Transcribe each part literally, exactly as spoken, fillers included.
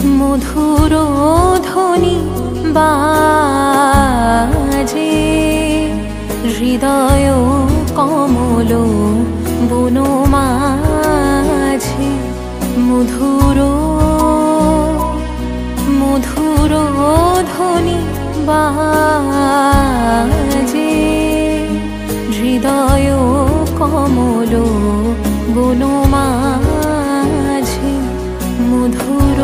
মধুর ধ্বনি বাজে হৃদয় কমল বনমাঝে মধুর মধুর ধ্বনি বাজে হৃদয় কমল বনমাঝে মধুর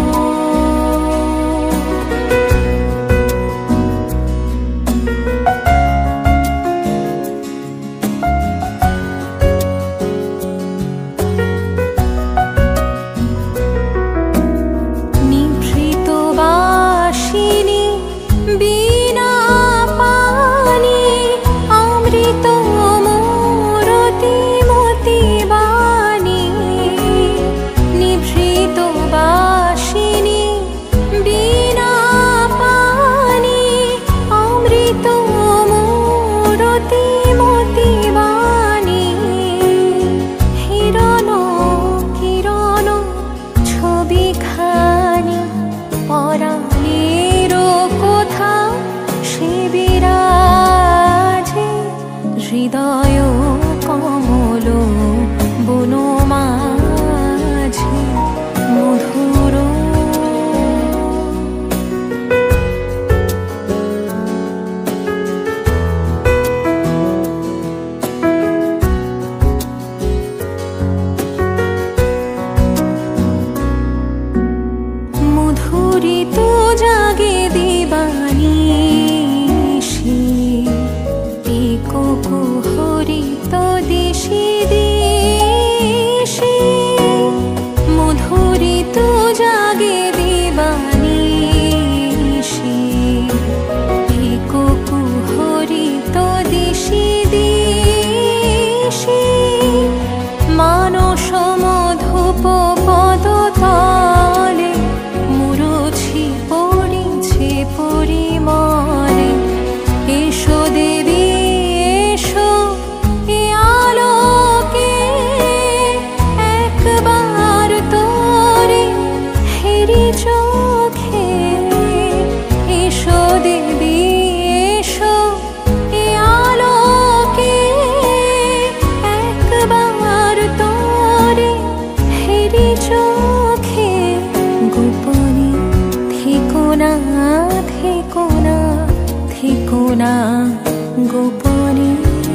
হৃদয় কমল বনমাঝে মধুর মুধুরিত জাগে দিবানিশি কুহরিত দিশি দিশি মধুরিত জাগে দিবানিশি কুহরিত দিশি দিশি মানস মধুপ পদতলে মুরুছি পড়িছে পরিমলে এসো দেবী থেকোনা গোপনে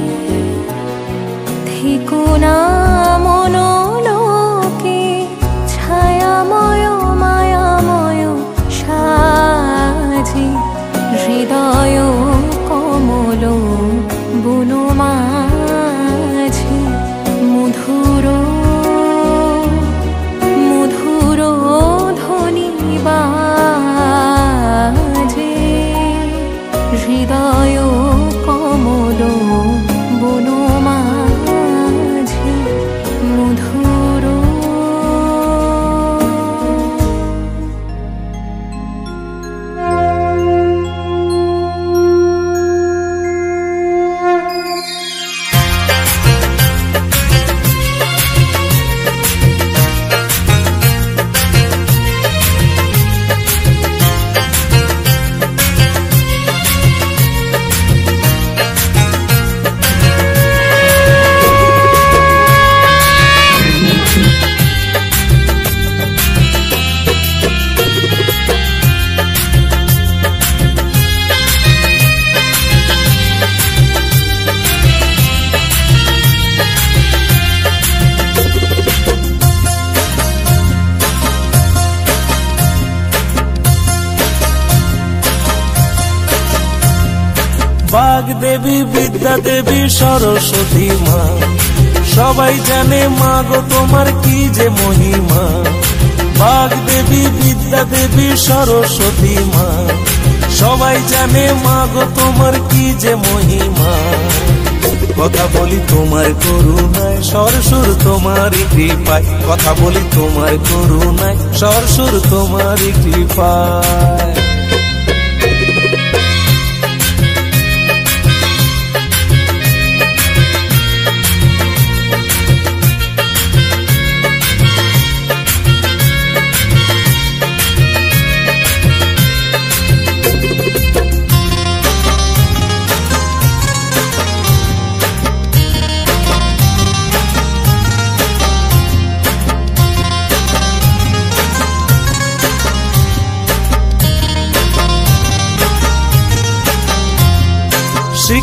থেকোনা মনোলোকে ছায়াময় মায়াময় সাজে হৃদয় কমল বনমাঝে মধুর মধুর ধ্বনি বাজে হৃদয় কমল বনমাঝে মধুর বাগদেবী বিদ্যা দেবী সরস্বতী মা সবাই জানে মা গো তোমার কি যে মহিমা বাগদেবী বিদ্যা দেবী সরস্বতী মা সবাই জানে মা গো তোমার কি যে মহিমা কথা বলি তোমার করুণায় সরসুর তোমারই কৃপায় কথা বলি তোমার করুণায় সরসুর তোমারই কৃপায়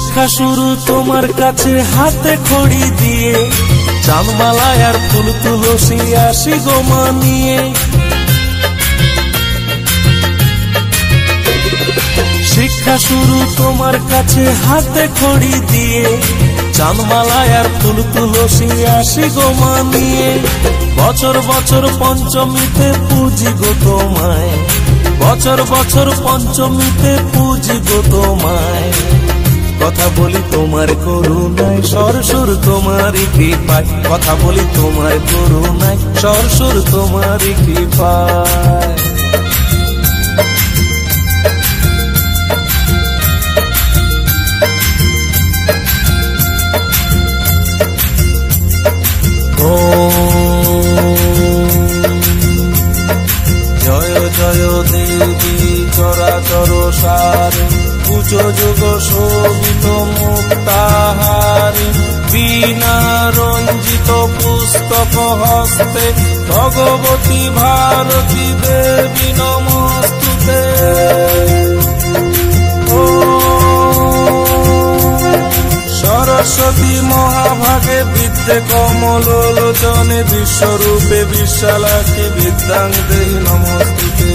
শিক্ষা শুরু তোমার কাছে হাতে খড়ি দিয়ে, চাঁদমালায় আর ফুল তুলসী আসি গোমা নিয়ে। শিক্ষা শুরু তোমার কাছে হাতে খড়ি দিয়ে, চাঁদমালায় আর ফুল তুলসী আসি গোমা নিয়ে। বছর বছর পঞ্চমীতে পুজি গো তোমায়, বছর বছর পঞ্চমীতে পুজি গো তোমায়। কথা বলি তোমার করুণায়, সরসুর তোমারই কৃপায়। কথা বলি তোমার করুণায়, সরসুর তোমারই কৃপায়। ও জয় জয় দেবী চরাচর সারে, পুজো যোগ শোভিত মুক্তাহারে। বীণা রঞ্জিত পুস্তক হস্তে, ভগবতী ভারতী দেবী নমস্তুতে। ও সরস্বতী মহাভাগে বিদ্যে কমল লোচনে, বিশ্বরূপে বিশালাক্ষী বিদ্যাং দেহি নমস্তুতে।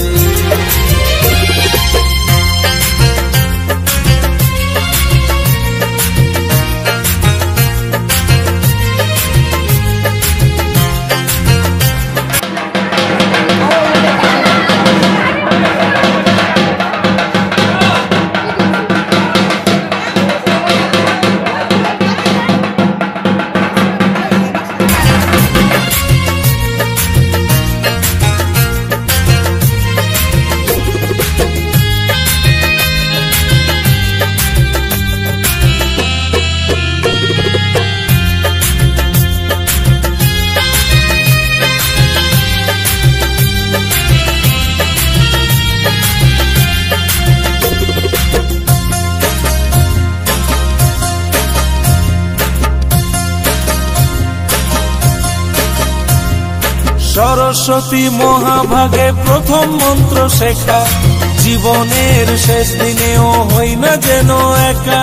সরস্বতী মহাভাগে প্রথম মন্ত্র শেখা, জীবনের শেষ দিনেও হই না যেন একা।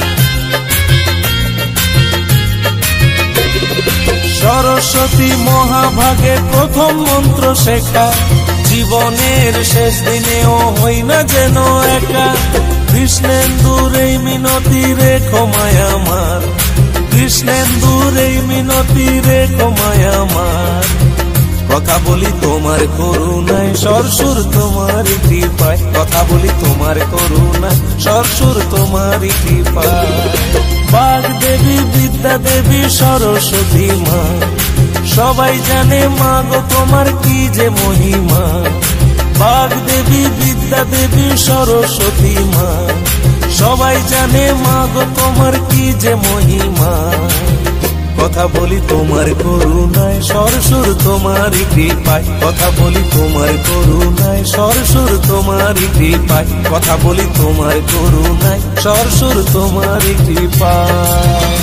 সরস্বতী মহাভাগে প্রথম মন্ত্র শেখা, জীবনের শেষ দিনেও হই না যেন একা। কৃষ্ণেন্দুর এই মিনতি রেখো মায়া আমার, কৃষ্ণেন্দুর এই মিনতি রেখো মায়া আমার। কথা বলি তোমার করুণায়, সরসুর তোমারই কৃপায়। কথা বলি তোমার করুণায়, সরসুর তোমারই কৃপায়। বাগ দেবী বিদ্যা দেবী সরস্বতী মা, সবাই জানে মা গো তোমার কি যে মহিমা। বাগ দেবী বিদ্যা দেবী সরস্বতী মা, সবাই জানে মা গো তোমার কি যে মহিমা। কথা বলি তোমার করুণায়, সরসুর তোমারই কৃপায়। কথা বলি তোমার করুণায়, সরসুর তোমারই কৃপায়। কথা বলি তোমার করুণায়, সরসুর তোমারই কৃপায়।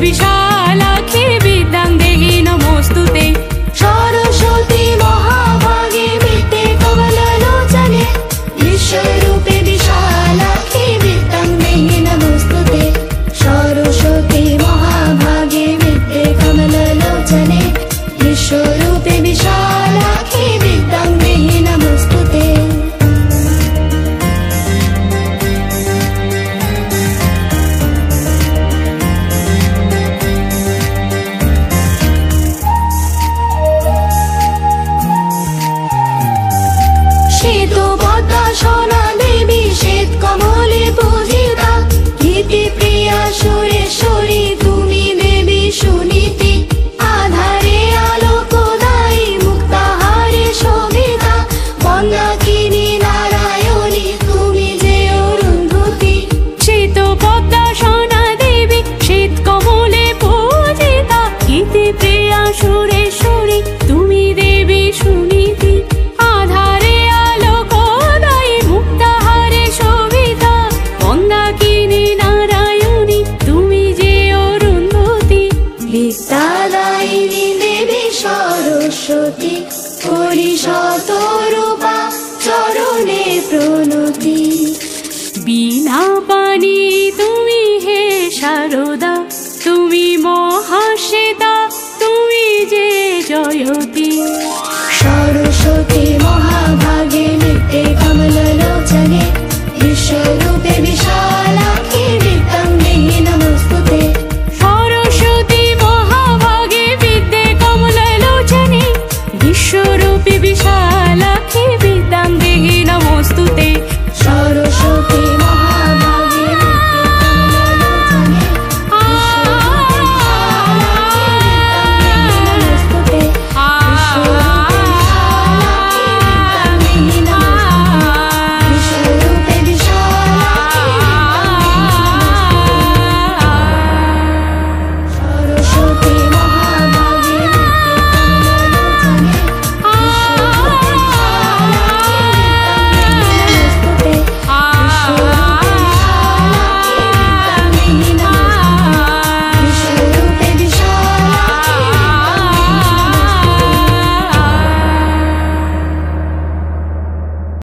विशालाक्षी विद्यां देहि नमोस्तुते। सरस्वती महाभागे विद्ये कमललोचने विश्वरूपे विशालाक्षी विद्यां देहि नमोस्तुते। सरस्वती महाभागे विद्ये कमललोचने विश्वरूपे विशालाक्षी विद्यां देहि नमोस्तुते। श्वेतपद्मासना देवी श्वेत कमले पूजिता गीतिप्रिया सुरेश्वरी तुमी देवी सुनीति। आधारे आलोकदायी मुक्ताहारे शोभिता मंदाकिनी नारायणी तुमी जे अरुन्धती। श्वेतपद्मासना देवी श्वेत कमले पूजिता गीतिप्रिया सुरेश्वरी तुमी देवी सुनीति। आधारे आलोकदायी मुक्ताहारे शोभिता मंदाकिनी नारायणी तुमी जे अरुन्धती। विद्यादायिनी देवी सरस्वती करि शतरूपा चरणे प्रणति। बीना पानी तुमी हे शारदा तुमी महाश्वेता तुमी जे जयती। सरस्वती महाभागे नित्ये कमललोचने विश्वरूपे विशाला